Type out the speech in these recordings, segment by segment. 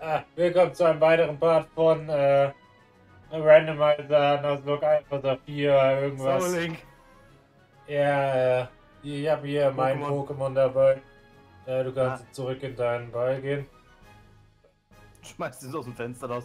Willkommen zu einem weiteren Part von Randomizer, Nuzlocke 1,4, irgendwas. Link. Ja, ich habe hier mein Pokémon dabei. Du kannst Ah. zurück in deinen Ball gehen. Schmeißt es aus dem Fenster raus.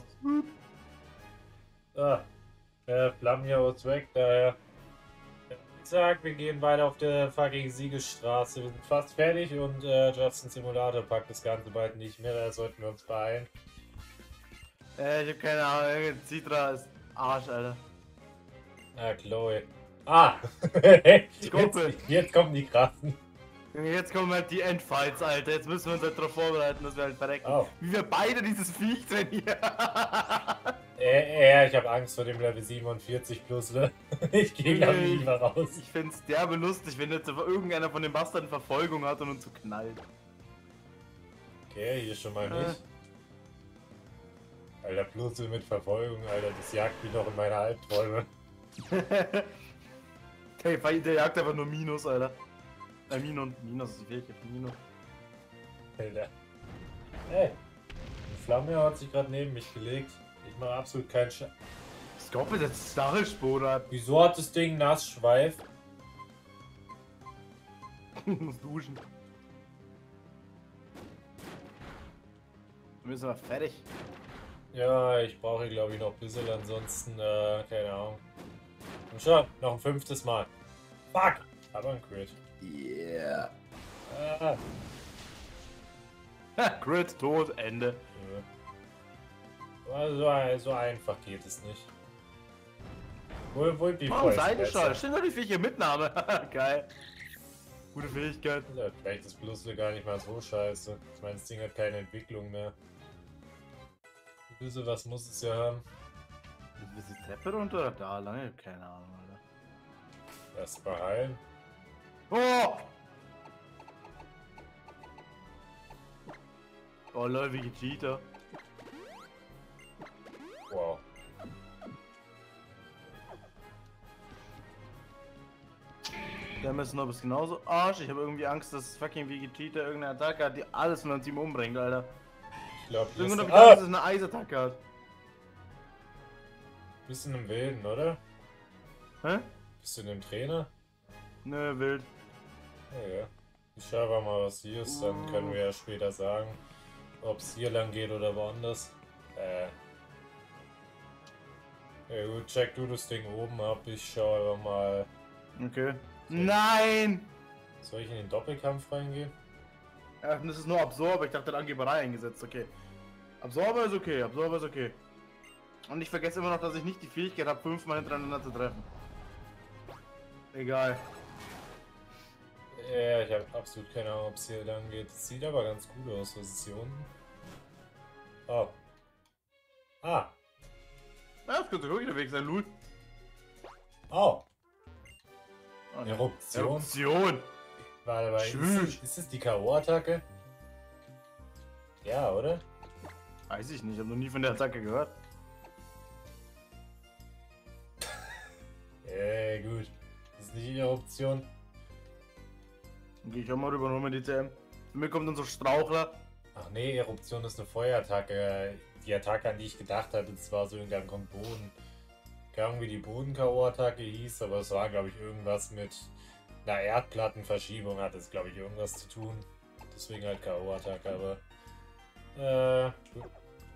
Flamio ist weg, daher. Ich sag, wir gehen weiter auf der fucking Siegesstraße. Wir sind fast fertig und Justin Simulator packt das Ganze bald nicht mehr, da sollten wir uns beeilen. Ich hab keine Ahnung, Citra ist Arsch, Alter. Chloe. Jetzt kommen die krassen. Jetzt kommen halt die Endfights, Alter. Jetzt müssen wir uns halt darauf vorbereiten, dass wir halt verrecken. Oh. Wie wir beide dieses Viech trainieren. Ich habe Angst vor dem Level 47 plus, ne? Ich gehe da lieber raus. Ich find's derbe lustig, wenn jetzt irgendeiner von den Bastarden Verfolgung hat und uns so knallt. Okay, hier schon mal nicht. Alter, Plusel mit Verfolgung, Alter, das jagt mich noch in meine Albträume. Der jagt einfach nur Minus, Alter. Minus ist die Fähigkeit von Minus. Alter. Ey, die Flamme hat sich gerade neben mich gelegt. Ich mache absolut keinen Schaden. Ich glaube, das Stachelspore. Wieso hat das Ding Nassschweif? Muss duschen. Wir müssen wir fertig. Ja, ich brauche glaube ich noch ein bisschen, ansonsten, keine Ahnung. Und schon, noch ein 5. Mal. Fuck! Aber ein Crit. Yeah. Ah. Crit, Tod, Ende. Ja. So einfach geht es nicht. Wohl die Warum Seitenstrahl? Stimmt doch die Viecher Mitnahme. Geil. Gute Fähigkeit. Ja, vielleicht ist Plusle gar nicht mal so scheiße. Ich meine, das Ding hat keine Entwicklung mehr. Ein bisschen was muss es ja haben. Ist die Treppe runter? Da lange? Keine Ahnung, Alter. Erst mal heilen. Oh! Oh lol, wie Cheater. Wow. Der Messenop ist genauso Arsch. Ich habe irgendwie Angst, dass fucking Vegeta irgendeine Attacke hat, die alles von einem Team umbringt, Alter. Ich glaube, Ich bin das dass es eine Eisattacke hat. Bist du in einem Wilden, oder? Hä? Bist du in dem Trainer? Nö, wild. Ja. Ich schaue mal, was hier ist, dann können wir ja später sagen, ob es hier lang geht oder woanders. Ja gut, check du das Ding oben ab, ich schaue einfach mal. Okay. Nein! Soll ich in den Doppelkampf reingehen? Ach, das ist nur Absorber, ich dachte, Angeberei eingesetzt, okay. Absorber ist okay, Absorber ist okay. Und ich vergesse immer noch, dass ich nicht die Fähigkeit habe, 5-mal hintereinander zu treffen. Egal. Ja, ich habe absolut keine Ahnung, ob es hier lang geht. Es sieht aber ganz gut aus, was ist hier unten? Oh. Ah. Ja, das könnte wirklich der Weg sein, Lul. Oh. Oh, ne. Eruption. Eruption. Warte mal, ist das die K.O.-Attacke? Ja, oder? Weiß ich nicht, ich habe noch nie von der Attacke gehört. Gut. Das ist nicht die Eruption. Okay, ich hab mal rüber, nochmal die TM. Für mich kommt dann so Strauchler. Ach nee, Eruption ist eine Feuerattacke. Die Attacke, an die ich gedacht hatte, das war so irgendein kommt Boden. Keine Ahnung, wie die Boden-K.O.-Attacke hieß, aber es war, glaube ich, irgendwas mit einer Erdplattenverschiebung, hat es, glaube ich, irgendwas zu tun. Deswegen halt K.O.-Attacke, aber. Gut.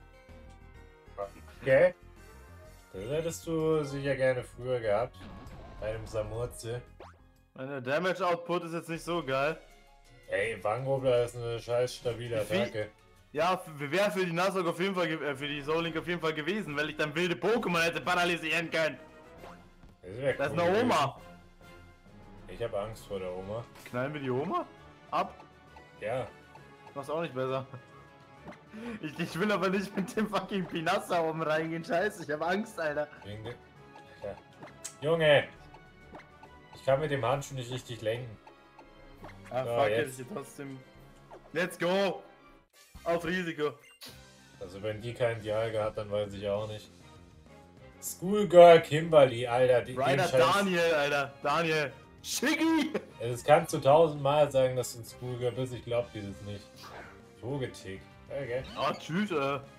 Okay. Das hättest du sicher gerne früher gehabt. Bei einem Samurze. Meine Damage Output ist jetzt nicht so geil. Ey, Fangobler ist eine scheiß stabile Attacke. Ja, wäre für die Nuzlocke auf jeden Fall, für die Soul Link auf jeden Fall gewesen, weil ich dann wilde Pokémon hätte paralysieren können. Das ist eine Oma. Ich habe Angst vor der Oma. Knallen wir die Oma? Ab? Ja. Mach's auch nicht besser. Ich will aber nicht mit dem fucking Pinassa oben reingehen, scheiße, ich habe Angst, Alter. Ja. Junge! Ich kann mit dem Handschuh nicht richtig lenken. Ah, fuck, jetzt hier trotzdem. Let's go! Auf Risiko. Also wenn die kein Dialga hat, dann weiß ich auch nicht. Schoolgirl Kimberly, Alter. Ryder Daniel, Alter. Daniel. Shiggy! Das kannst du 1000-mal sagen, dass du ein Schoolgirl bist. Ich glaub dir das nicht. Vogetick. Okay. Ah, tschüss,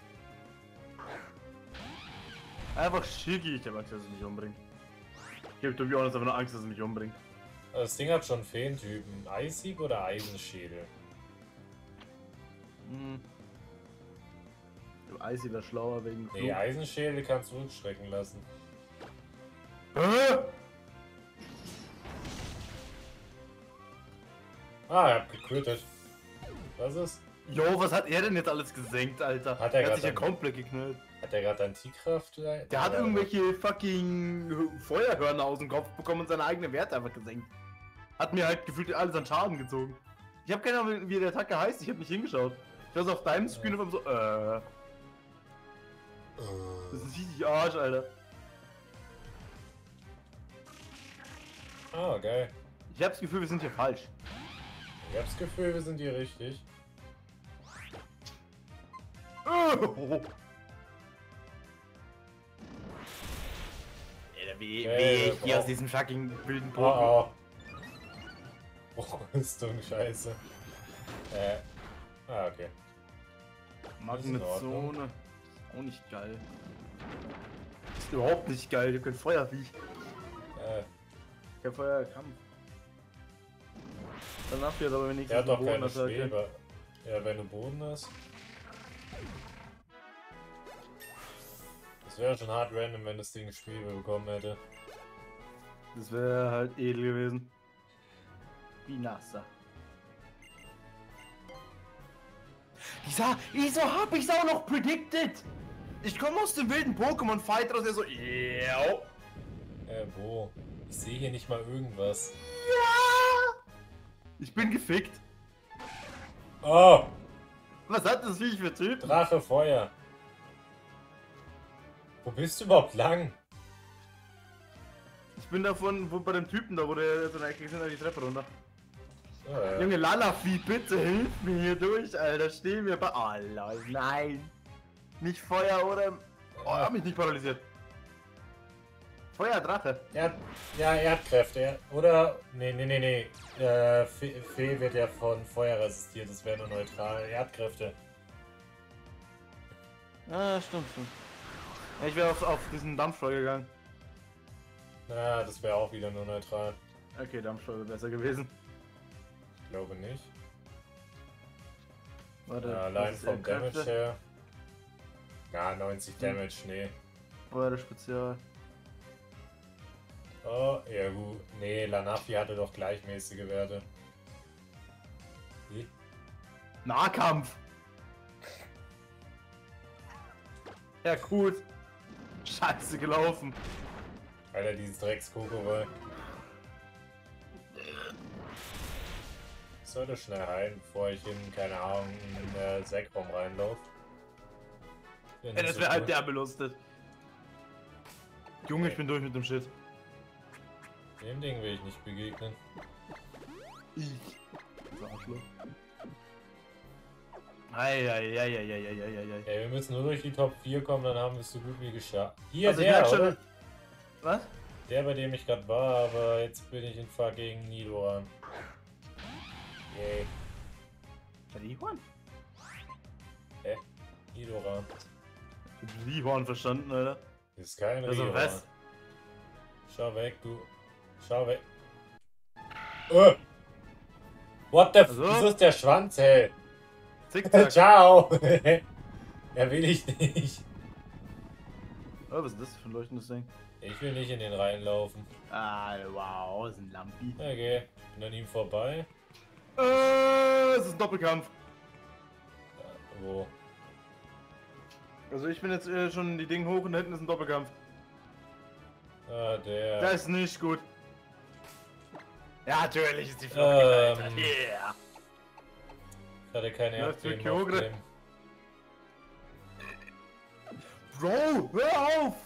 Einfach schicki. Ich hab Angst, dass es mich umbringt. Ich hab to be honest, aber nur Angst, dass es mich umbringt. Das Ding hat schon Feentypen. Eisig oder Eisenschädel? Eisi wäre schlauer wegen Flug. Nee, Eisenschädel kannst du zurückschrecken lassen. Ah, er hat gecrittet. Was ist? Jo, was hat er denn jetzt alles gesenkt, Alter? Hat er hat sich ja grad komplett geknallt. Hat er gerade Antikraft? Der hat irgendwelche fucking Feuerhörner aus dem Kopf bekommen und seine eigenen Werte einfach gesenkt. Hat mir halt gefühlt alles an Schaden gezogen. Ich habe keine Ahnung, wie der Attacke heißt, ich habe nicht hingeschaut. Ich war so auf deinem Screen und so, Das ist richtig Arsch, Alter. Ah, geil. Ich habe das Gefühl, wir sind hier falsch. Ich hab das Gefühl, wir sind hier richtig. Alter, wie ich hier aus diesem fucking wilden Boden. Oh, oh. Rüstung, scheiße. Okay. Magnetzone. Ist auch nicht geil. Ist überhaupt nicht geil, ihr könnt Feuerviech. Kein Feuerkampf. Danach wird aber wenigstens Er hat doch keine Bodenattacke. Schwebe. Ja, wenn du Boden hast. Das wäre schon hart random, wenn das Ding Schwebe bekommen hätte. Das wäre halt edel gewesen. Wie Nasa. Wieso hab ich's auch noch predicted? Ich komme aus dem wilden Pokémon Fight raus, der so, ja. Wo? Ich sehe hier nicht mal irgendwas. Ja! Ich bin gefickt. Oh! Was hat das Viech für Typen? Drache, Feuer. Wo bist du überhaupt lang? Ich bin davon, wo bei dem Typen da, wo der so eine Ecke sind, die Treppe runter. Oh, ja. Junge Lalafi, bitte hilf mir hier durch, Alter. Steh mir bei. Oh Leute, nein. Nicht Feuer oder. Oh, hab mich nicht paralysiert. Feuer, Drache. Ja, Erdkräfte. Oder. Nee. Fee wird ja von Feuer resistiert. Das wäre nur neutral. Erdkräfte. Ah, stimmt. Ja, ich wäre auf diesen Dampfschleuder gegangen. Na, das wäre auch wieder nur neutral. Okay, Dampfschleuder wäre besser gewesen. Ich glaube nicht. Warte. Ja, allein was ist vom Damage Erdkräfte? her. Na, 90 Damage, nee. Feuer Spezial. Oh, ja gut. Nee, Lanafi hatte doch gleichmäßige Werte. Wie? Nahkampf! Ja, gut. Scheiße gelaufen. Alter, dieses Drecks-Kokowai. Ich sollte schnell heilen, bevor ich in, keine Ahnung, in den Säckraum reinlaufe. Ja, das wäre halt der belustet. Junge, ich bin durch mit dem Shit. Dem Ding will ich nicht begegnen. Das Arschloch. Eieieiei. Ey, wir müssen nur durch die Top 4 kommen, dann haben wir es so gut wie geschafft. Hier, Also ich der, merk schon. oder? Was? Der, bei dem ich gerade war, aber jetzt bin ich in fucking Nidoran. Yay. Rihorn? Nidoran. Ich hab Rihorn verstanden, Alter. Das ist kein Also Nidoran. was? Schau weg, du. Schau weg. What the f... Also? Das ist der Schwanz, hey. Zickzack. Ciao. Ja, will ich nicht. Oh, was ist das für ein leuchtendes Ding? Ich will nicht in den reinlaufen. Ah, wow, das ist ein Lampi. Okay, bin an ihm vorbei. Es ist ein Doppelkampf. Wo? Also ich bin jetzt schon die Dinge hoch und da hinten ist ein Doppelkampf. Ah, der. Das ist nicht gut. Ja, natürlich ist die Flucht gescheitert. Yeah. Ich hatte keine Läuft Erdbeben für Kyogre. auf dem. Bro, hör auf!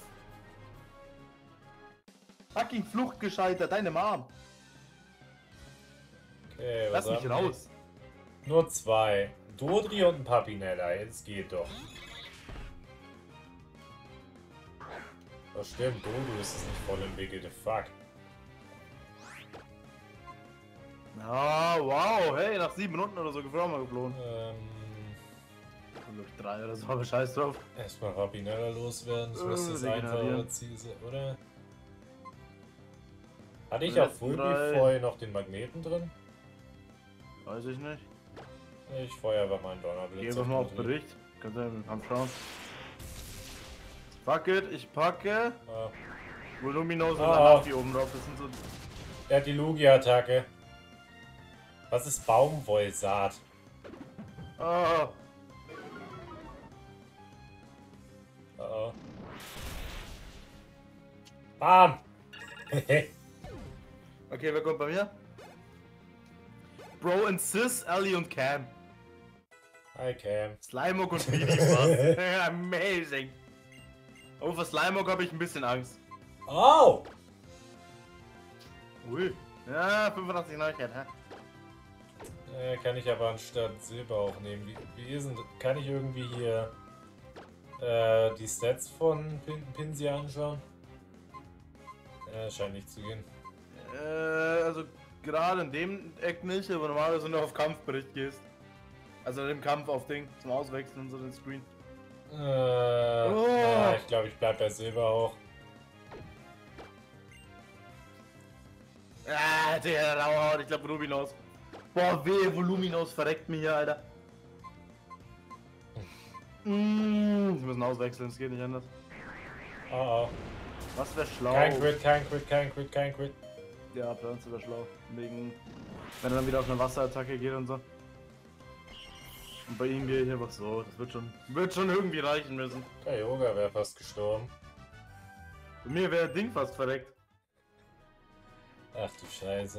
Fucking Flucht gescheitert, deine Mom. Okay, Lass mich haben raus. wir? Nur 2. Dodri und ein Papinella, jetzt geht doch. Oh stimmt, Dodo ist es nicht voll entwickelte. Fuck. Ah, wow, hey, nach 7 Minuten oder so geflogen. Nur 3 oder so, aber scheiß drauf. Erstmal Rapinella loswerden, das müsste das regenerieren. einfache Ziel sein, oder? Hatte ich Die auf letzten Fulby 3. vorher noch den Magneten drin? Weiß ich nicht. Ich feuer einfach mal einen Donnerblitz. Geh einfach mal auf Bericht. Kannst du ja mit dem Kampf schauen. Fuck it, ich packe. Ah. Voluminose und Ah. Lanafi oben drauf. Das sind so. Er hat die Lugia-Attacke. Was ist Baumwollsaat? Ah. Oh. Bam! Okay, wer kommt bei mir? Bro und Sis, Ellie und Cam. Hi Cam. Slimog und Bibi fast. Amazing. Oh, vor Slimog habe ich ein bisschen Angst. Oh! Ui. Ja, 85 Neuigkeit, hä? Kann ich aber anstatt Silber auch nehmen. Wie ist denn, kann ich irgendwie hier die Stats von Pinsy anschauen? Scheint nicht zu gehen. Also gerade in dem Eck nicht, aber normalerweise, wenn du auf Kampfbericht gehst. Also im Kampf auf Ding, zum Auswechseln und so den Screen. Ja, ich glaube, ich bleib bei Silber auch. Ah, der Rauhaut, ich glaube Rubinos. Boah, wehe, Voluminos verreckt mir hier, Alter. Sie müssen auswechseln, es geht nicht anders. Oh oh. Was wäre schlau? Kein Crit, kein Crit, kein Crit, kein Crit. Ja, bei uns wäre schlau. Wegen, wenn er dann wieder auf eine Wasserattacke geht und so. Und bei ihm gehe ich einfach so, das wird schon irgendwie reichen müssen. Der Yoga wäre fast gestorben. Bei mir wäre Ding fast verreckt. Ach du Scheiße.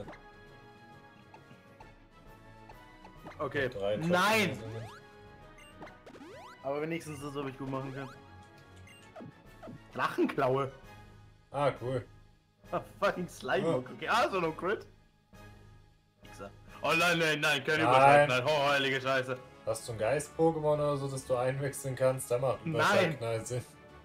Okay. 3 Nein! Top-Lösungen. Aber wenigstens das habe ich gut machen können. Drachenklaue. Ah, cool. Ah, fucking Slimog. Okay, also no Crit. Wichser. Oh nein, nein, nein, kein Überschallknall. Oh, heilige Scheiße. Hast du ein Geist-Pokémon oder so, dass du einwechseln kannst? Da macht Überschallknall Sinn.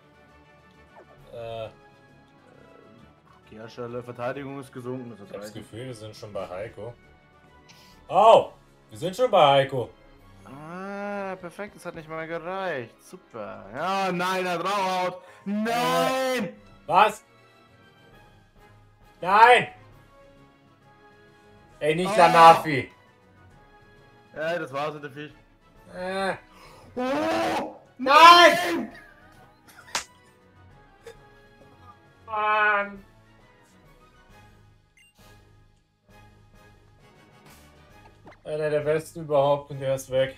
Kehrschelle, Verteidigung ist gesunken. Das Ich ist hab das reichen. Gefühl, wir sind schon bei Heiko. Oh! Wir sind schon bei Heiko. Ah, perfekt, das hat nicht mal gereicht. Super. Ja, nein, er Rauhaut. Nein! Was? Nein! Ey, nicht Oh. Lanafi. Ja, das war's mit dem Viech. Oh, nein! Mann! Einer der besten überhaupt und der ist weg.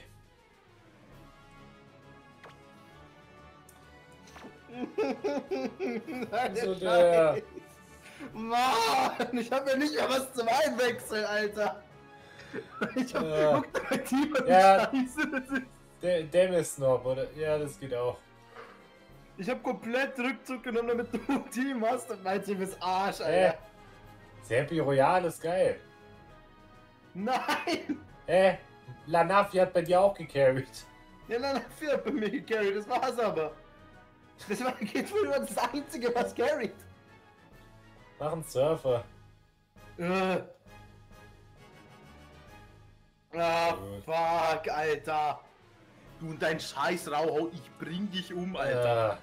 So der. Mann, ich hab ja nicht mehr was zum Einwechseln, Alter. Ich hab guck mal, die Ja. Scheiße, das ist. Der Demisnob, oder? Ja, das geht auch. Ich hab komplett Rückzug genommen, damit du ein Team hast und mein Team ist Arsch, Alter. Serpi Royal ist geil. Nein! Lanafi hat bei dir auch gecarried. Ja, nein, nein, hat bei mir gecarried, das war's aber. Das war geht wohl nur das Einzige, was carried. Mach einen Surfer. Ah, Gut. fuck, Alter. Du und dein scheiß Rauhaut, ich bring dich um, Alter.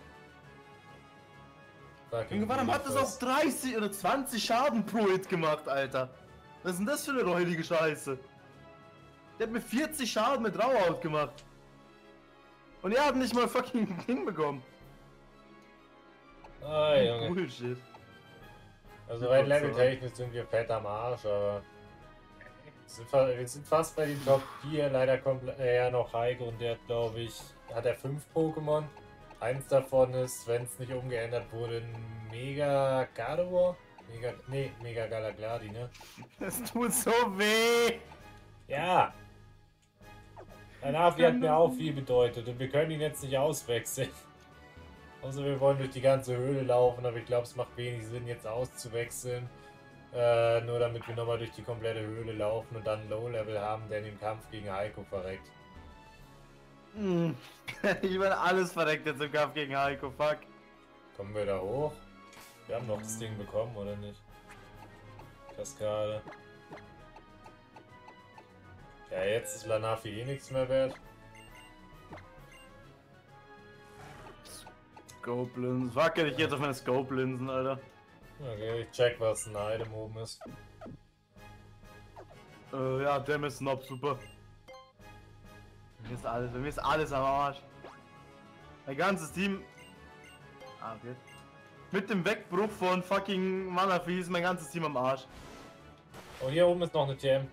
Junge, warum hat das auf 30 oder 20 Schaden pro Hit gemacht, Alter? Was ist denn das für eine räudige Scheiße? Der hat mir 40 Schaden mit Rauhaut gemacht. Und er hat nicht mal fucking Ding bekommen. Ah, Junge. Bullshit. Also rein leveltechnisch sind wir fett am Arsch, aber wir sind fast bei den Top 4. Leider kommt noch Heiko und der hat, glaube ich, hat er 5 Pokémon. Eins davon ist, wenn es nicht umgeändert wurde, ein Mega Gardevoir? Mega Galagladi, ne? Das tut so weh. Ja! Lanafi hat mir auch viel bedeutet und wir können ihn jetzt nicht auswechseln. Außer wir wollen durch die ganze Höhle laufen, aber ich glaube, es macht wenig Sinn, jetzt auszuwechseln. Nur damit wir nochmal durch die komplette Höhle laufen und dann einen Low-Level haben, der in dem Kampf gegen Heiko verreckt. Ich meine, alles verreckt jetzt im Kampf gegen Heiko, fuck. Kommen wir da hoch? Wir haben noch das Ding bekommen, oder nicht? Kaskade. Ja, jetzt ist Lanafi eh nichts mehr wert. Scope-Linsen. Fuck it, ich geh jetzt auf meine Scope-Linsen, Alter. Okay, ich check, was ein Item oben ist. Ja, Damn ist Snob, super. Bei mir ist alles am Arsch. Mein ganzes Team. Ah, okay. Mit dem Wegbruch von fucking Manaphy ist mein ganzes Team am Arsch. Oh, hier oben ist noch eine TM.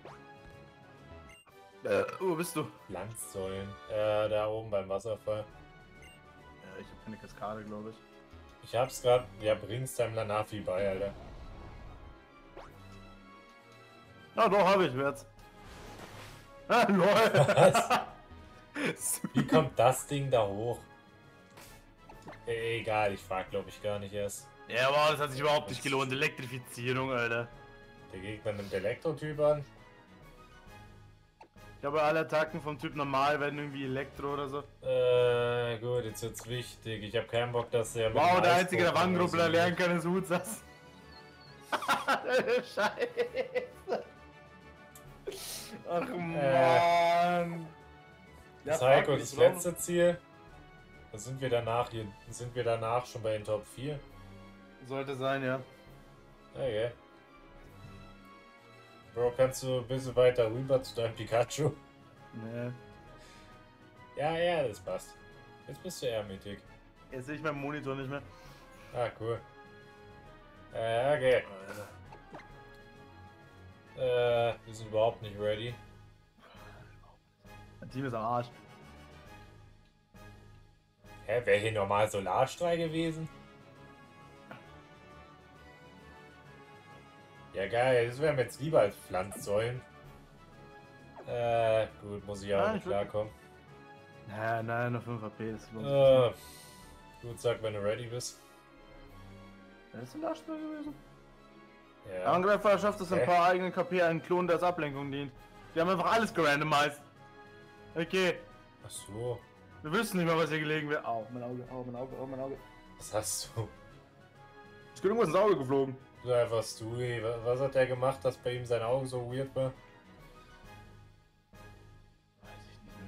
Wo bist du? Landsäulen. Da oben beim Wasserfall. Ja, ich hab keine Kaskade, glaube ich. Ich hab's grad. Ja, bring's deinem Lanafi bei, Alter. Ja, doch, hab ich jetzt. Ah, lol. Was? Wie kommt das Ding da hoch? Egal, ich frag glaube ich gar nicht erst. Ja, aber das hat sich überhaupt nicht gelohnt. Elektrifizierung, Alter. Der Gegner nimmt Elektrotyp an. Ich glaube, alle Attacken vom Typ normal werden irgendwie Elektro oder so. Gut, jetzt wird's wichtig. Ich habe keinen Bock, dass der. Wow, der einzige, der Wanggruppler lernen kann, ist Utsas. Scheiße. Ach man. Das Heiko, das letzte Ziel. Da sind wir danach hier. Sind wir danach schon bei den Top 4? Sollte sein, ja. Okay. Bro, kannst du ein bisschen weiter rüber zu deinem Pikachu? Nee. Ja, das passt. Jetzt bist du eher mittig. Jetzt sehe ich meinen Monitor nicht mehr. Ah, cool. Okay. Wir sind überhaupt nicht ready. Mein Team ist am Arsch. Hä, wäre hier normal Solarstrahl gewesen? Ja geil, das wäre mir jetzt lieber als Pflanzsäulen. Gut, muss ich auch nicht klarkommen. Nein, nur 5 AP, das lohnt sich. Gut, sag, wenn du ready bist. Das ist ein Lastspiel gewesen. Ja. Der Angreifer schafft es ein paar eigenen KP, einen Klon, der als Ablenkung dient. Die haben einfach alles gerandomized. Okay. Ach so. Wir wissen nicht mehr, was hier gelegen wäre. Au, mein Auge, au, mein Auge, au, mein Auge. Was hast du? Ist irgendwas ins Auge geflogen. Du einfach Stewie. Was hat der gemacht, dass bei ihm sein Auge so weird war? Weiß ich nicht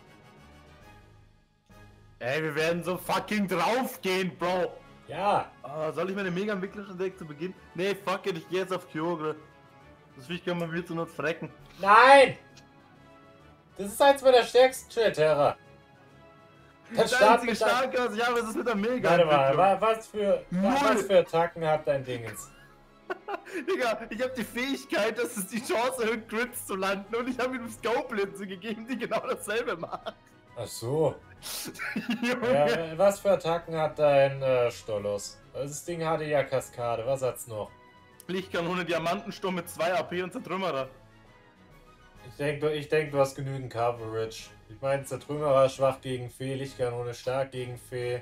mehr. Ey, wir werden so fucking draufgehen, Bro. Ja. Soll ich meine Mega-Entwicklerin direkt zu Beginn? Nee, fuck it, ich geh jetzt auf Kyogre. Das Viech kann man wieder zur Not frecken. Nein! Das ist eins meiner stärksten Terra. Das einzige Starke, was ich habe, ist mit der Mega. Warte mal, was für Attacken hat dein Dingens? Digga, ich habe die Fähigkeit, dass es die Chance erhöht, Crits zu landen, und ich habe ihm Scope-Linse gegeben, die genau dasselbe macht. Ach so. Ja, was für Attacken hat dein Stolos? Das Ding hatte ja Kaskade, was hat's noch? Lichtkanone, Diamantensturm mit 2 AP und Zertrümmerer. Ich denk, du hast genügend Coverage. Ich meine, Zertrümmerer schwach gegen Fee, Lichtkanone stark gegen Fee.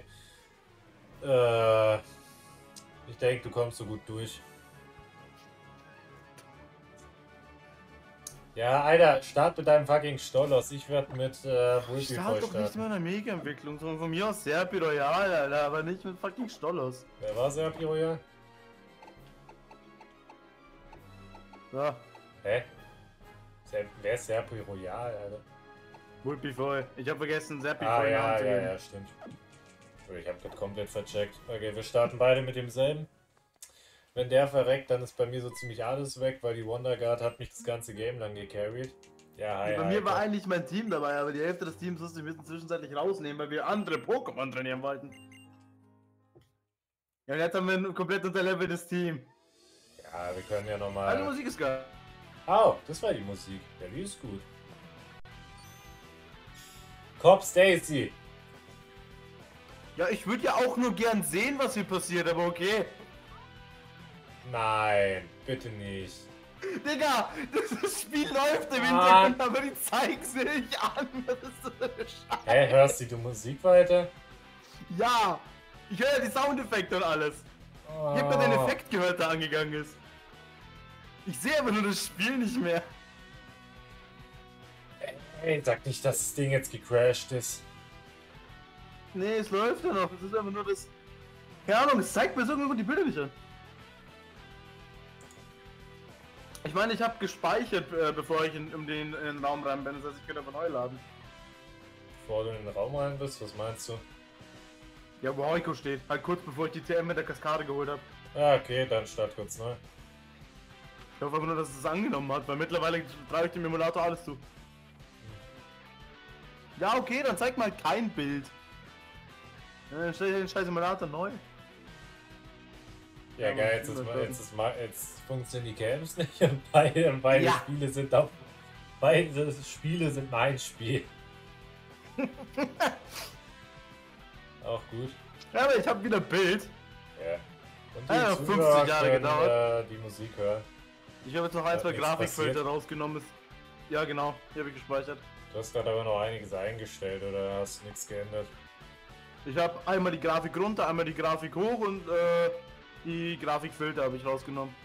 Ich denke, du kommst so gut durch. Ja, Alter, start mit deinem fucking Stolos. Ich werde mit Ich starte doch nicht mit einer Mega-Entwicklung, sondern von mir aus Serpi Royal, Alter, aber nicht mit fucking Stolos. Wer war Serpi Royal? So. Hä? Wer ist Serpi Royal, Alter? Multifoil. Ich habe vergessen, Serpi Royal. Ja, stimmt. Ich habe das komplett vercheckt. Okay, wir starten beide mit demselben. Wenn der verreckt, dann ist bei mir so ziemlich alles weg, weil die Wonder Guard hat mich das ganze Game lang gecarried. Ja, hi, bei mir war eigentlich mein Team dabei, aber die Hälfte des Teams musste wir zwischenzeitlich rausnehmen, weil wir andere Pokémon trainieren wollten. Ja, und jetzt haben wir ein komplett unterleveltes Team. Ja, wir können ja nochmal... Also Musik ist geil. Oh, das war die Musik. Ja, die ist gut. Cop Stacy. Ja, ich würde ja auch nur gern sehen, was hier passiert, aber okay. Nein, bitte nicht. Digga, das Spiel läuft im Hintergrund, aber die zeigen's nicht an. Das ist so eine Scheiße. Hä, hörst du die Musik weiter? Ja, ich höre ja die Soundeffekte und alles. Ich hab ja den Effekt gehört, der angegangen ist. Ich sehe aber nur das Spiel nicht mehr. Ey, sag nicht, dass das Ding jetzt gecrashed ist. Nee, es läuft ja noch. Es ist einfach nur das... Keine Ahnung, es zeigt mir so irgendwo die Bilder nicht an. Ich meine, ich habe gespeichert, bevor ich in den Raum rein bin. Das heißt, ich könnte aber neu laden. Bevor du in den Raum rein bist, was meinst du? Ja, wo Heiko steht. Halt kurz bevor ich die TM mit der Kaskade geholt habe. Ja, okay, dann start kurz neu. Ich hoffe aber nur, dass es angenommen hat, weil mittlerweile trage ich dem Emulator alles zu. Ja, okay, dann zeig mal kein Bild. Dann stell ich den scheiß Emulator neu. Ja, Ja, geil, jetzt funktionieren die Camps nicht und beide Ja. Spiele sind auf. Beide Spiele sind mein Spiel. Auch gut. Ja, aber ich habe wieder Bild. Ja. Und Ja, die 50 Zuhörer Jahre können, gedauert. die Musik hören. Ich habe jetzt noch ein, zwei Hat nichts Grafikfilter passiert. rausgenommen. Ja, genau, die habe ich gespeichert. Du hast gerade aber noch einiges eingestellt oder hast du nichts geändert? Ich habe einmal die Grafik runter, einmal die Grafik hoch und die Grafikfilter habe ich rausgenommen.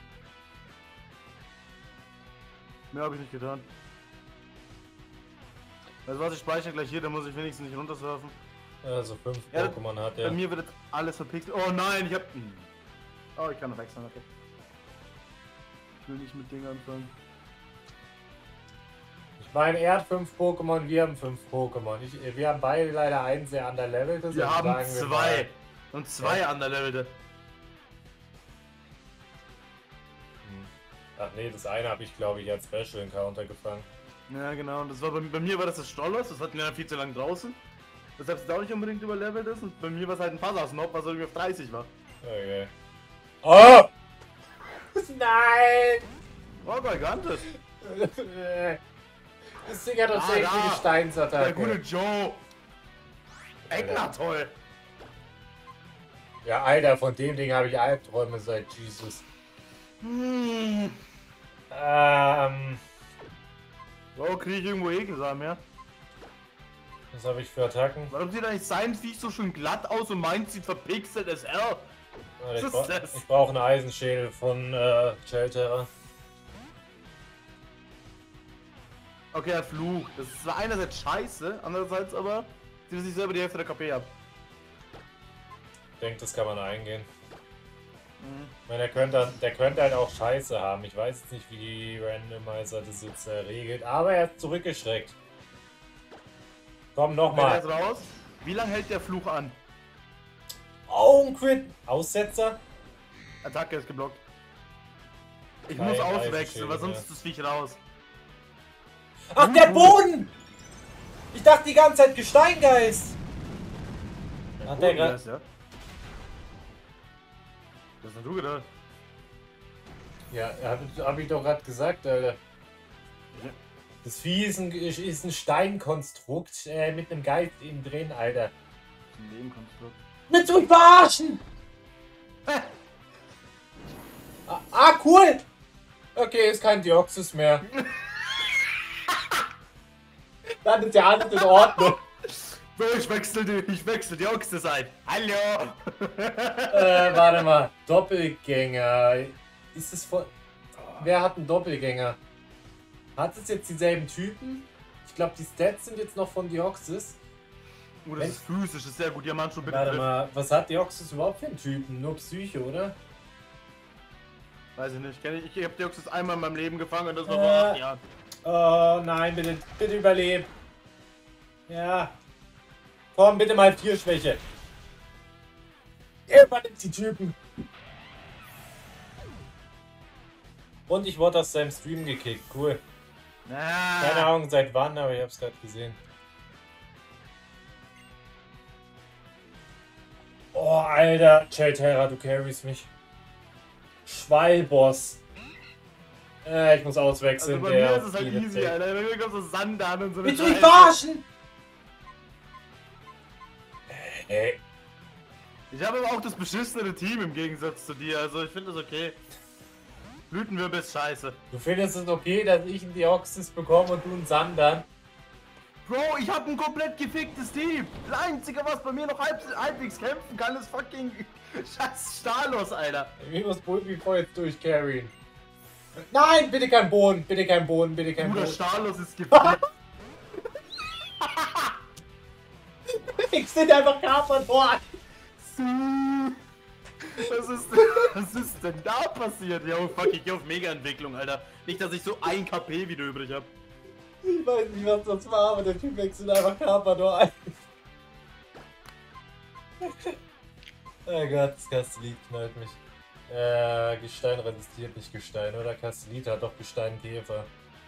Mehr habe ich nicht getan. Also was, ich speichere gleich hier, dann muss ich wenigstens nicht runtersurfen. Also 5 Ja, Pokémon hat Bei er. mir wird jetzt alles verpixelt. Oh nein, ich hab... Oh, ich kann noch wechseln, okay. Ich will nicht mit Dingen anfangen. Ich meine, er hat 5 Pokémon, wir haben 5 Pokémon. Wir haben beide leider ein sehr underleveltes. Wir also haben sagen wir zwei. mal- Und zwei Ja. underlevelte. Ach nee, das eine habe ich glaube ich als Special Encounter gefangen. Ja, genau. Und das war bei mir war das Stollos, das hatten wir ja viel zu lang draußen. Deshalb es auch nicht unbedingt überlevelt ist. Und bei mir war es halt ein Passasnob, was irgendwie auf 30 war. Okay. Oh! Nein! Oh, gigantisch. Das Ding hat doch Ah, sehr da. viele Der Gesteinsattacke. gute Joe. Egner, toll. Ja, Alter, von dem Ding habe ich Albträume seit Jesus. So kriege ich irgendwo Ekelsamen, ja? Was habe ich für Attacken? Warum sieht eigentlich sein Viech so schön glatt aus und meins sieht verpixelt as hell? Warte, Was ist das? ich brauche einen Eisenschädel von Shelter. Okay, er hat Fluch. Das ist zwar einerseits scheiße, andererseits aber zieht er sich selber die Hälfte der KP ab. Ich denke, das kann man eingehen. Ich meine, der könnte halt auch Scheiße haben. Ich weiß jetzt nicht, wie die Randomizer das jetzt regelt, aber er ist zurückgeschreckt. Komm, Okay, er nochmal. ist raus. Wie lange hält der Fluch an? Oh, ein Crit. Aussetzer? Attacke ist geblockt. Ich Kein muss Eisenschädel auswechseln, weil sonst mehr. ist das Viech raus. Ach, der Boden! Ich dachte die ganze Zeit Gesteingeist. Hat der Oh, grad- das, ja? Was hast du gedacht? Ja, hab ich doch gerade gesagt, Alter. Ja. Das Vieh ist ein Steinkonstrukt mit einem Geist innen drin, Alter. Ein Nebenkonstrukt. Willst du mich verarschen? Cool! Okay, ist kein Deoxys mehr. Dann ist ja alles in Ordnung. So, ich wechsel die Ochse ein. Hallo! Warte mal. Doppelgänger. Ist es von. Wer hat einen Doppelgänger? Hat es jetzt dieselben Typen? Ich glaube, die Stats sind jetzt noch von Deoxys. Oh, das ist physisch, das ist sehr gut. Diamant schon bitte. Warte mal, was hat Deoxys überhaupt für einen Typen? Nur Psyche, oder? Weiß ich nicht. Ich hab Deoxys einmal in meinem Leben gefangen und das war Äh. vor 8 Jahren. Oh nein, bitte überleb. Ja. Komm, bitte mal 4 Schwäche. Übernimmt die Typen. Und ich wurde aus seinem Stream gekickt. Cool. Keine Ahnung seit wann, aber ich hab's gerade gesehen. Oh, Alter. Chelterra, du carries mich. Schwalboss. Ich muss auswechseln. Also bei mir der ist es halt viele easy, Fake- Alter. Da kommt so Sand an und so. Willst du mich verarschen? Ey. Ich habe aber auch das beschissene Team im Gegensatz zu dir, also ich finde das okay. Blütenwirbel ist scheiße. Du findest es okay, dass ich einen Deoxys bekomme und du einen Sandern? Bro, ich habe ein komplett geficktes Team. Das Einzige, was bei mir noch halbwegs kämpfen kann, ist fucking scheiß Stalos, Alter. Ich muss Bulbifol jetzt durchcarryen. Nein, bitte kein Boden, bitte kein Boden, bitte kein Bruder, Boden. Stalos ist gefickt. Ich sind einfach Carpador. Was ist denn da passiert? Ja, fuck, ich geh auf Mega-Entwicklung, Alter. Nicht, dass ich so 1 KP wieder übrig hab. Ich weiß nicht, was das war, aber der Typ wechselt einfach Carpador ein. Oh Gott, das Kastelit knallt mich. Gestein resistiert nicht Gestein, oder? Kastelit hat doch Gesteinkäfer.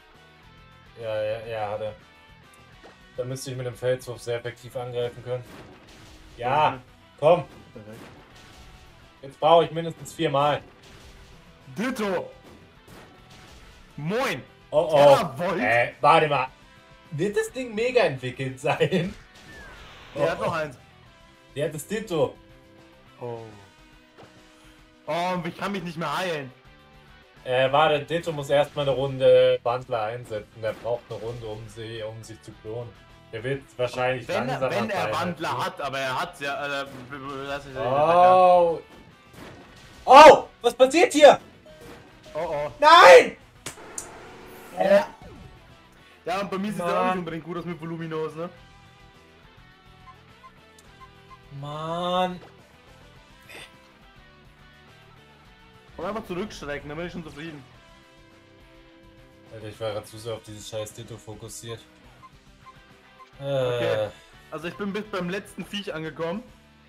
Ja, hat er. Da müsste ich mit dem Felswurf sehr effektiv angreifen können. Ja, komm. Perfekt. Jetzt brauche ich mindestens 4 Mal. Ditto! Moin! Oh oh. Jawohl. Warte mal. Wird das Ding mega entwickelt sein? Der hat noch eins. Der hat das Ditto. Oh. Oh, ich kann mich nicht mehr heilen. Warte, Ditto muss erstmal eine Runde Wandler einsetzen. Der braucht eine Runde, um sich zu klonen. Der wird wahrscheinlich Wenn langsamer er sein, Wandler hat, aber er hat's ja. Oh! Oh! Was passiert hier? Oh. Nein! Ja, und bei mir sieht es auch nicht unbedingt gut aus mit Voluminos, ne? Mann! Und einfach zurückschrecken, dann bin ich schon zufrieden. Alter, ich war gerade zu sehr auf dieses scheiß Ditto fokussiert. Okay. Also ich bin bis beim letzten Viech angekommen.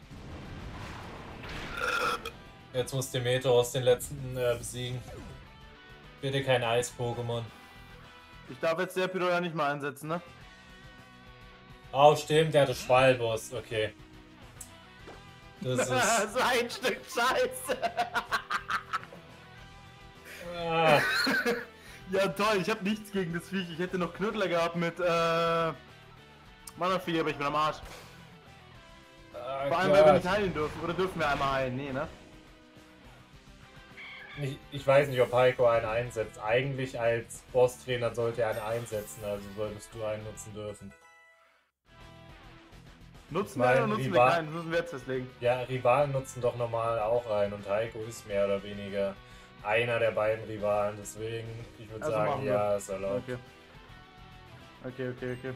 Jetzt muss Demeteros den letzten besiegen. Bitte kein Eis-Pokémon. Ich darf jetzt der Pyro ja nicht mal einsetzen, ne? Oh, stimmt, der hatte Schwalboss. Okay. Das ist... So ein Stück Scheiße. Ah, Ja toll, ich habe nichts gegen das Viech. Ich hätte noch Knüttler gehabt mit Manaphy, aber ich bin am Arsch. Vor allem, weil wir nicht heilen dürfen. Oder dürfen wir einmal heilen? Nee, ne? Ich weiß nicht, ob Heiko einen einsetzt. Eigentlich als Boss-Trainer sollte er einen einsetzen, also solltest du einen nutzen dürfen. Nutzen Mein wir oder nutzen wir Rival- keinen? Das müssen wir jetzt festlegen. Ja, Rivalen nutzen doch normal auch einen und Heiko ist mehr oder weniger einer der beiden Rivalen, deswegen, ich würde Also sagen, machen wir. ja, ist erlaubt. Okay.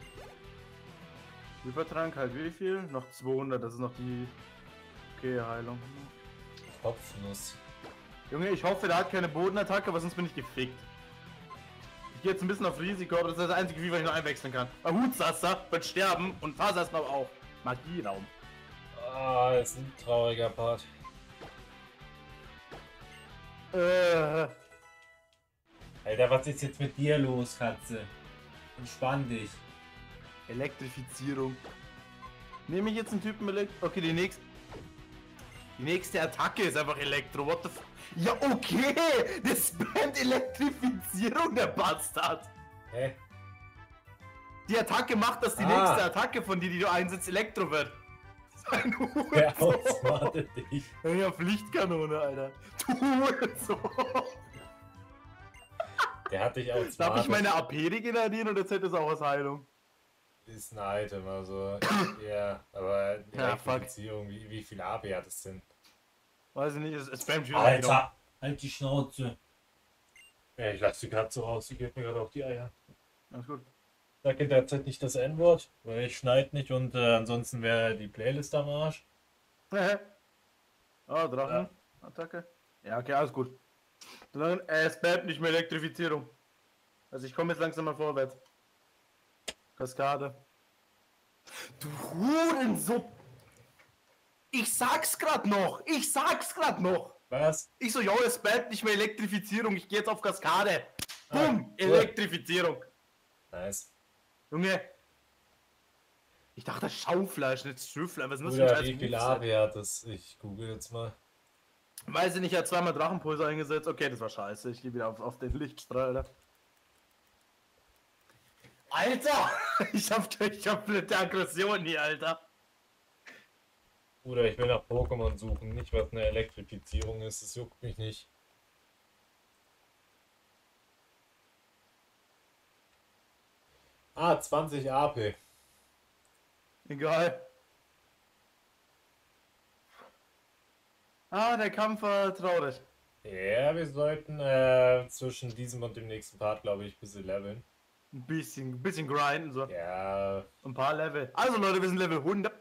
Übertrank halt wie viel? Noch 200, das ist noch die Heilung. Kopfnuss. Junge, ich hoffe, der hat keine Bodenattacke, weil sonst bin ich gefickt. Ich gehe jetzt ein bisschen auf Risiko, aber das ist das einzige, wie ich noch einwechseln kann. Hutsasser wird sterben und Fasersnau auch. Magieraum. Ah, ist ein trauriger Part. Alter, was ist jetzt mit dir los, Katze? Entspann dich. Elektrifizierung. Nehme ich jetzt einen Typen Okay, die nächste Attacke ist einfach Elektro. What the f... Ja, okay! Das spammt Elektrifizierung, der Bastard! Hä? Die Attacke macht, dass die nächste Attacke von dir, die du einsetzt, Elektro wird. Sein Wer Hurensohn. outsmartet dich? Ja, Pflichtkanone, Alter. Du Hurensohn. Der hat dich outsmartet. Darf ich meine AP regenerieren oder zählt das auch als Heilung? Ist ein Item, also ja, aber die Ja, fuck. Elektrifizierung, wie viel AP hat es denn? Weiß ich nicht, es spammt wieder. Alter, halt die Schnauze. Ja, ich lasse die Katze raus, die geht mir gerade auf die Eier. Alles gut. Sag in der Zeit nicht das N-Wort, weil ich schneid nicht und ansonsten wäre die Playlist am Arsch. Oh, Drachenattacke. Ja, okay, alles gut. Solange es spammt nicht mehr Elektrifizierung. Also ich komme jetzt langsam mal vorwärts. Kaskade. Du Hurensohn! Ich sag's grad noch! Was? Ich so, es spammt nicht mehr Elektrifizierung. Ich gehe jetzt auf Kaskade. Bumm! cool. Elektrifizierung. Nice. Junge. Ich dachte Schaufleisch, nicht Schöfleisch. Was ist das für Oder ein wie viel Scheiß AP hat es? Ich google jetzt mal. Weiß ich nicht, er hat zweimal Drachenpulse eingesetzt. Okay, das war scheiße. Ich gehe wieder auf den Lichtstrahl, Alter. Alter! Ich hab blöde Aggression hier, Alter. Oder ich will nach Pokémon suchen, nicht was eine Elektrifizierung ist, das juckt mich nicht. Ah, 20 AP. Egal. Ah, der Kampf war traurig. Ja, wir sollten zwischen diesem und dem nächsten Part, glaube ich, ein bisschen leveln. Ein bisschen grinden, so. Ja, Ein paar Level. Also Leute, wir sind Level 100.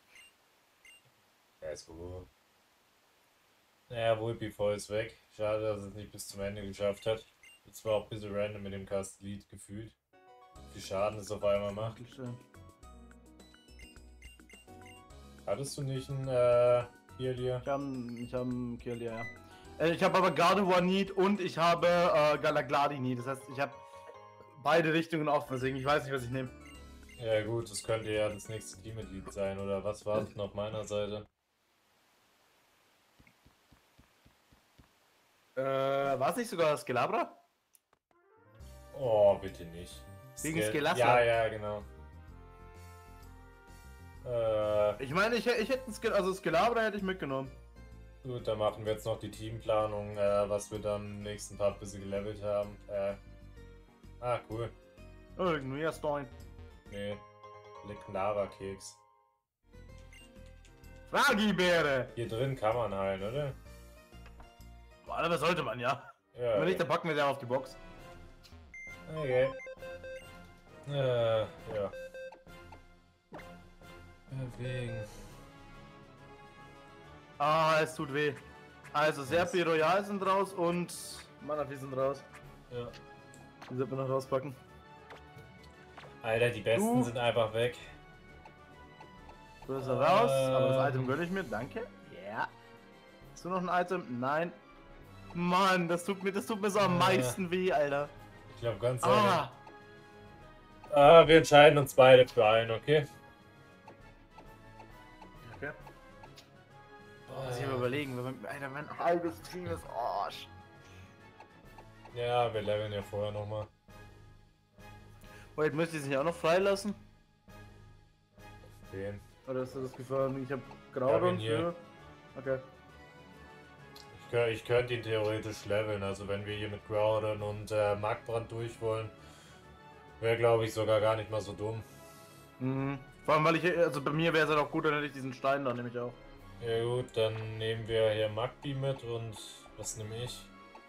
ja, ist gut. Naja, Wulpifol ist weg. Schade, dass es nicht bis zum Ende geschafft hat. Jetzt war auch ein bisschen random mit dem Cast-Lied gefühlt. Wie viel Schaden es auf einmal macht. Schön. Hattest du nicht einen Kirlia? Ich hab einen Kirlia, ja. Ich habe aber Gardevoir Need und ich habe Galagladi Need. Das heißt, ich habe beide Richtungen offen, deswegen ich weiß nicht, was ich nehme. Ja gut, das könnte ja das nächste Teammitglied sein, oder was war es denn auf meiner Seite? War es nicht sogar Skelabra? Oh, bitte nicht. Wegen Skelassa? Ja, ja, genau. Ich meine, ich hätte also Skelabra hätte ich mitgenommen. Gut, dann machen wir jetzt noch die Teamplanung, was wir dann im nächsten Part ein bisschen gelevelt haben. Cool. Irgendwie erst 9. Nee, Lava-Keks. Fragibäre! Hier drin kann man heilen, oder? Aber sollte man ja. Ja. Wenn nicht, dann packen wir den auf die Box. Okay. Ja. Wegen. Ah, es tut weh. Also, Serpi Royal sind raus und Manafi sind raus. Ja. Die sollten wir noch rauspacken. Alter, die Besten sind einfach weg. Du bist raus, aber das Item gönne ich mir, danke. Ja. Hast du noch ein Item? Nein. Mann, das tut mir so am meisten weh, Alter. Ich glaube ganz ehrlich. Wir entscheiden uns beide für einen, okay? Okay. Muss ich mir überlegen, Alter, mein halbes Team ist Arsch. Ja, wir leveln ja vorher nochmal. Wait, müsst ihr sich auch noch freilassen? Den. Oder ist das Gefahren? Ich hab Graudon für. Okay. Ich könnte ihn theoretisch leveln, also wenn wir hier mit Groudon und Markbrand durch wollen, wäre glaube ich sogar gar nicht mal so dumm. Mhm. Vor allem, weil also bei mir wäre es halt auch gut, dann hätte ich diesen Stein da nämlich auch. Ja gut, dann nehmen wir hier Magby mit und was nehme ich?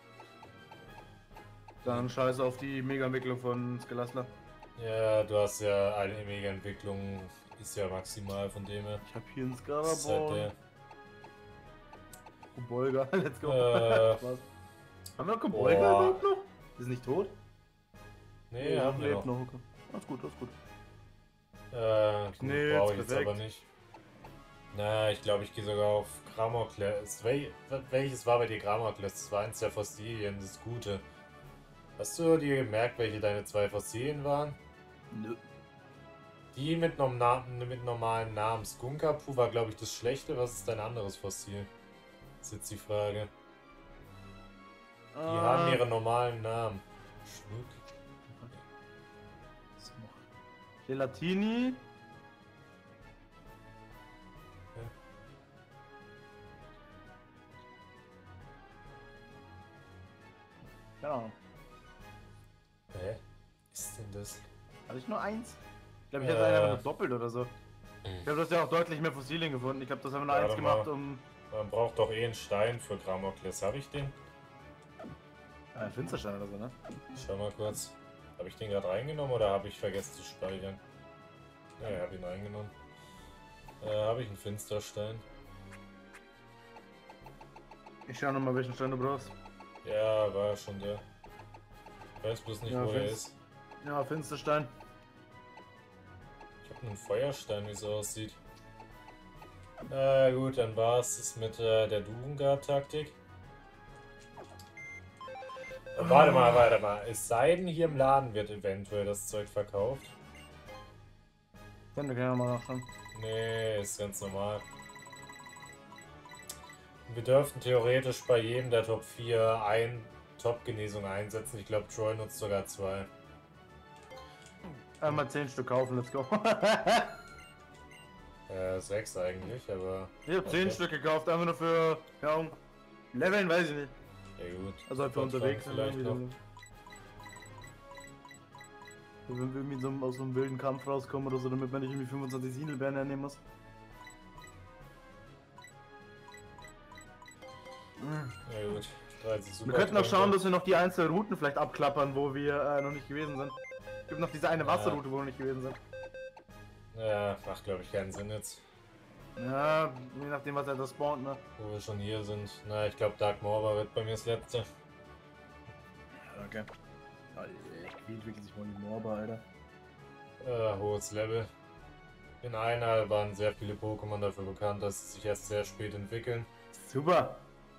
Dann scheiß auf die Mega-Entwicklung von Skelasla. Ja, du hast ja eine Mega-Entwicklung, ist ja maximal von dem her. Ich hab hier einen Das ist halt Scarabon. Kubolga, let's go. Spaß. Haben wir Kubolga überhaupt noch? Die ist nicht tot? Nee, haben wir noch. Okay. Alles gut, alles gut. Nee, brauche ich jetzt aber nicht. Na, ich glaube, ich gehe sogar auf Gramokles. Welches war bei dir Gramokles? Das war eins der Fossilien, das Gute. Hast du dir gemerkt, welche deine zwei Fossilien waren? Nö. Die mit normalen Namen. Skunkapu war, glaube ich, das Schlechte. Was ist dein anderes Fossil? Das ist jetzt die Frage. Die haben ihre normalen Namen. Schnuck. Gelatini. Keine Ahnung. Hä? Ist denn das? Hatte ich nur eins? Ich glaube, ich hatte einen einfach nur doppelt oder so. Ich glaube, du hast ja auch deutlich mehr Fossilien gefunden. Ich glaube, das haben wir nur eins gemacht, um... Man braucht doch einen Stein für Gramokles. Habe ich den? Ein Finsterstein oder so, ne? Schau mal kurz. Habe ich den gerade reingenommen oder habe ich vergessen zu speichern? Ja, ich habe ihn reingenommen. Habe ich einen Finsterstein? Ich schau nochmal, welchen Stein du brauchst. Ja, war schon der. Ich weiß bloß nicht, wo er ist. Ja, Finsterstein. Ich habe einen Feuerstein, wie es aussieht. Gut, dann war es mit der Durengard-Taktik. Warte mal. Es sei denn, hier im Laden wird eventuell das Zeug verkauft. Können wir gerne mal nachschauen. Nee, ist ganz normal. Wir dürften theoretisch bei jedem der Top 4 ein Top-Genesung einsetzen. Ich glaube, Troy nutzt sogar 2. Einmal 10 Stück kaufen, let's go. 6 eigentlich, aber... Ich habe 10 Stück gekauft, einfach nur für... Ja, Leveln weiß ich nicht. Ja gut. Also halt für unterwegs vielleicht noch. Wenn wir irgendwie aus so einem wilden Kampf rauskommen oder so, damit man nicht irgendwie 25 Sinelbeeren hernehmen muss. Ja gut. 30 super. Wir könnten auch schauen, dass wir noch die einzelnen Routen vielleicht abklappern, wo wir noch nicht gewesen sind. Es gibt noch diese eine Wasserroute, wo wir noch nicht gewesen sind. Ja, macht glaube ich keinen Sinn jetzt. Ja, je nachdem was er da spawnt, ne? Wo wir schon hier sind. Na, ich glaube Dark Morba wird bei mir das letzte. Okay. Oh, leck, wie entwickelt sich mal die Morba, Alter? Hohes Level. In Einhal waren sehr viele Pokémon dafür bekannt, dass sie sich erst sehr spät entwickeln. Super.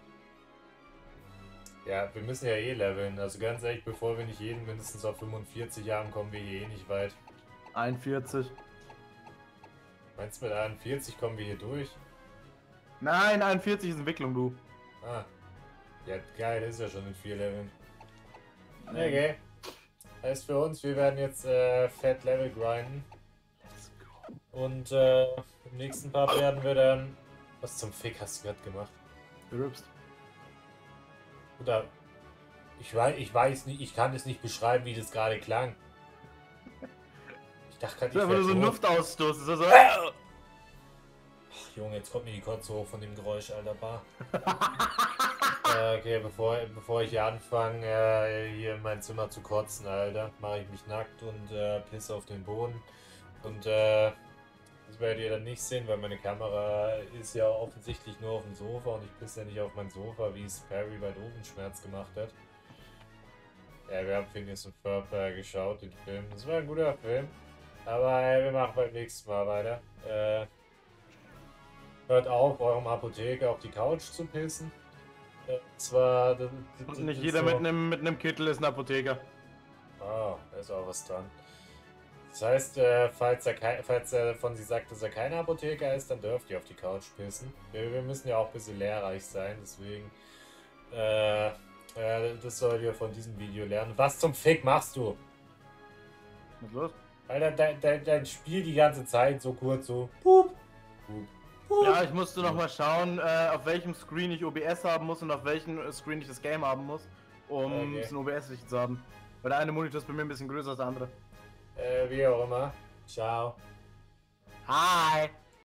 Ja, wir müssen ja eh leveln. Also ganz ehrlich, bevor wir nicht jeden mindestens auf 45 haben, kommen wir hier eh nicht weit. 41. Meinst du, mit 41 kommen wir hier durch? Nein, 41 ist Entwicklung, du. Ah. Ja, geil, ist ja schon in 4 Leveln. Okay. Heißt für uns, wir werden jetzt fett Level grinden. Und im nächsten Part werden wir dann... Was zum Fick hast du gerade gemacht? Du rübst. Oder... Ich weiß nicht, ich kann es nicht beschreiben, wie das gerade klang. Ich dachte gerade, Das ist einfach nur so ein Luftausstoß. Das ist so... Ach, Junge, jetzt kommt mir die Kotze hoch von dem Geräusch, Alter. Bar. Okay, bevor ich hier anfange, hier in mein Zimmer zu kotzen, Alter, mache ich mich nackt und pisse auf den Boden. Und das werdet ihr dann nicht sehen, weil meine Kamera ist ja offensichtlich nur auf dem Sofa und ich pisse ja nicht auf mein Sofa, wie es Perry bei Dovenschmerz gemacht hat. Ja, wir haben Phineas und Ferb geschaut, den Film. Das war ein guter Film. Aber wir machen beim nächsten Mal weiter. Hört auf, eurem Apotheker auf die Couch zu pissen. Zwar... Und nicht jeder so mit einem Kittel ist ein Apotheker. Ah, da ist auch was dran. Das heißt, falls er von sie sagt, dass er kein Apotheker ist, dann dürft ihr auf die Couch pissen. Wir müssen ja auch ein bisschen lehrreich sein, deswegen... das sollt ihr von diesem Video lernen. Was zum Fick machst du? Was ist los? Alter, dein Spiel die ganze Zeit so kurz so... Pup, pup. Ja, ich musste noch mal schauen, auf welchem Screen ich OBS haben muss und auf welchem Screen ich das Game haben muss, um ein OBS-Licht zu haben. Weil der eine Monitor ist bei mir ein bisschen größer als der andere. Wie auch immer. Ciao. Hi!